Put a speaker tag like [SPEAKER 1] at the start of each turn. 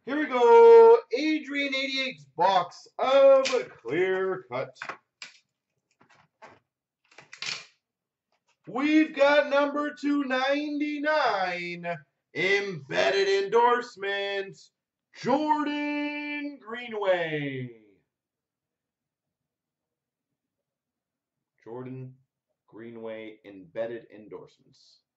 [SPEAKER 1] Here we go. Adrian88's box of clear cut. We've got number 299, embedded endorsement, Jordan Greenway. Jordan Greenway embedded endorsements.